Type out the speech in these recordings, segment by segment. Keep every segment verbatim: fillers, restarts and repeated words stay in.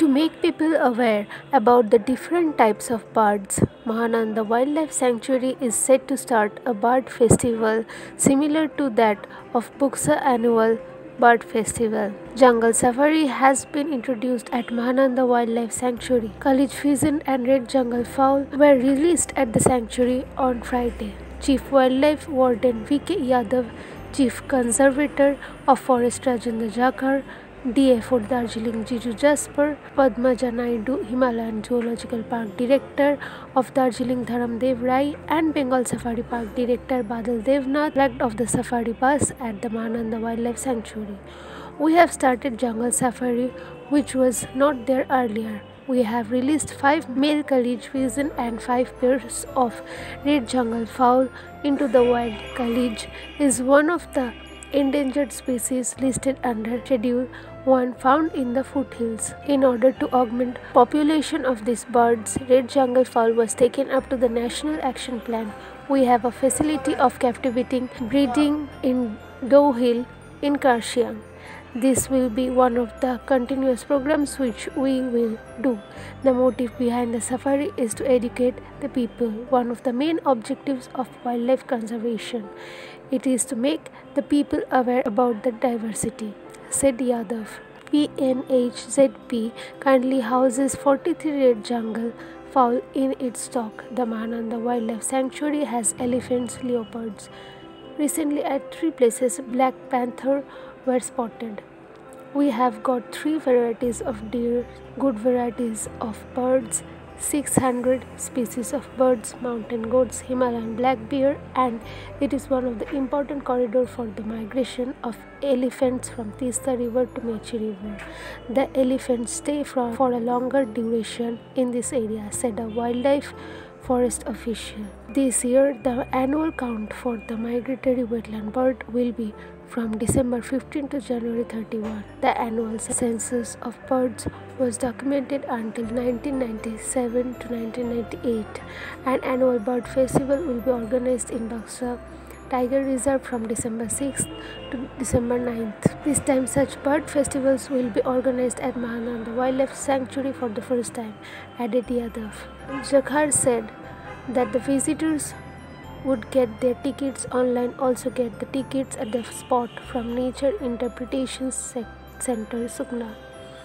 To make people aware about the different types of birds, Mahananda Wildlife Sanctuary is set to start a bird festival similar to that of Buxa annual bird festival. Jungle safari has been introduced at Mahananda Wildlife Sanctuary. Kalij pheasant and red jungle fowl were released at the sanctuary on Friday. Chief Wildlife Warden V K Yadav, Chief Conservator of Forest Rajendra Jakhar, D A for Darjeeling Jiju Jasper, Padmaja Naidu, Himalayan Zoological Park Director of Darjeeling Dharamdev Rai, and Bengal Safari Park Director Badal Devnath flagged off the safari bus at the Mahananda Wildlife Sanctuary. We have started jungle safari, which was not there earlier. We have released five male Kalij pheasant and five pairs of red jungle fowl into the wild. Kalij is one of the endangered species listed under Schedule one found in the foothills. In order to augment population of these birds, red jungle fowl was taken up to the National Action Plan. We have a facility of captivating breeding in Doe Hill in Karshiang. This will be one of the continuous programs which we will do. The motive behind the safari is to educate the people, one of the main objectives of wildlife conservation. It is to make the people aware about the diversity, said Yadav. P N H Z P currently houses forty-three red jungle fowl in its stock. The Mahananda Wildlife Sanctuary has elephants, leopards. Recently at three places black panther were spotted. We have got three varieties of deer, good varieties of birds, six hundred species of birds, mountain goats, Himalayan black bear, and it is one of the important corridor for the migration of elephants from Tista River to Mechi River. The elephants stay for, for a longer duration in this area, said a wildlife forest official. This year, the annual count for the migratory wetland bird will be from December fifteenth to January thirty-first. The annual census of birds was documented until nineteen ninety-seven to nineteen ninety-eight. An annual bird festival will be organized in Buxa Tiger Reserve from December sixth to December ninth. This time such bird festivals will be organized at Mahananda Wildlife Sanctuary for the first time, added Yadav. Jakhar said that the visitors would get their tickets online, also get the tickets at the spot from Nature Interpretation Center, Sukna.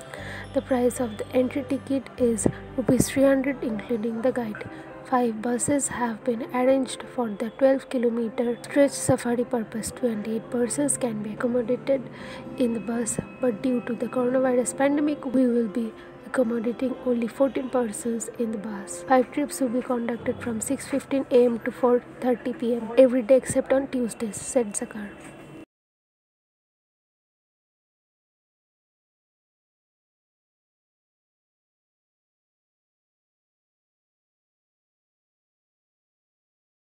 The price of the entry ticket is rupees three hundred including the guide. Five buses have been arranged for the twelve kilometer stretch safari purpose. twenty-eight persons can be accommodated in the bus, but due to the coronavirus pandemic, we will be accommodating only fourteen persons in the bus. Five trips will be conducted from six fifteen a m to four thirty p m every day except on Tuesdays, said Zakar.